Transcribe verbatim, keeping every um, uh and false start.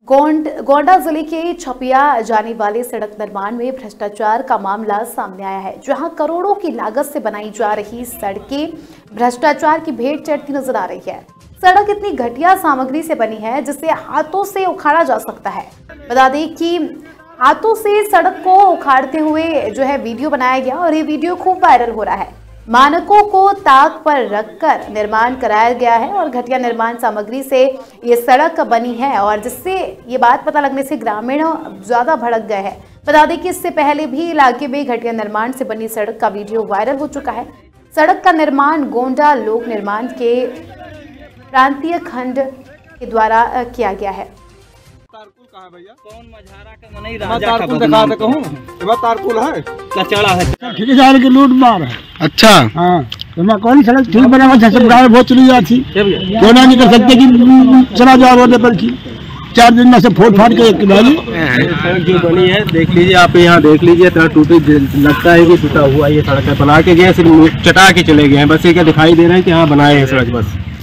गोंड गोंडा जिले के छपिया जाने वाले सड़क निर्माण में भ्रष्टाचार का मामला सामने आया है, जहां करोड़ों की लागत से बनाई जा रही सड़कें भ्रष्टाचार की भेंट चढ़ती नजर आ रही है। सड़क इतनी घटिया सामग्री से बनी है जिसे हाथों से उखाड़ा जा सकता है। बता दें कि हाथों से सड़क को उखाड़ते हुए जो है वीडियो बनाया गया और ये वीडियो खूब वायरल हो रहा है। मानकों को ताक पर रखकर निर्माण कराया गया है और घटिया निर्माण सामग्री से ये सड़क बनी है और जिससे ये बात पता लगने से ग्रामीण ज्यादा भड़क गए हैं। बता दें कि इससे पहले भी इलाके में घटिया निर्माण से बनी सड़क का वीडियो वायरल हो चुका है। सड़क का निर्माण गोंडा लोक निर्माण के प्रांतीय खंड के द्वारा किया गया है। तारकुल कहाँ है भैया? कौन मझारा का नहीं राजा तारकुल का दिखा दे कहूँ। ये बात तारकुल है, कचड़ा है, ठेकेदार की लूट मार है। अच्छा हाँ, तो मैं कौन सड़क ठीक बना हुआ सब गाँव बहुत चली जाती, क्यों ना नहीं कर सकते कि चला जाओ रोड पर की चार दिन में से फोड़ फाड़ के सड़क जो बनी है देख लीजिए आप, यहाँ देख लीजिए इतना टूटी लगता है कि टूटा हुआ ये सड़क है। बना के गए सिर्फ चटा के चले गए हैं, बस ये क्या दिखाई दे रहा है कि हाँ बनाए हैं सड़क बस।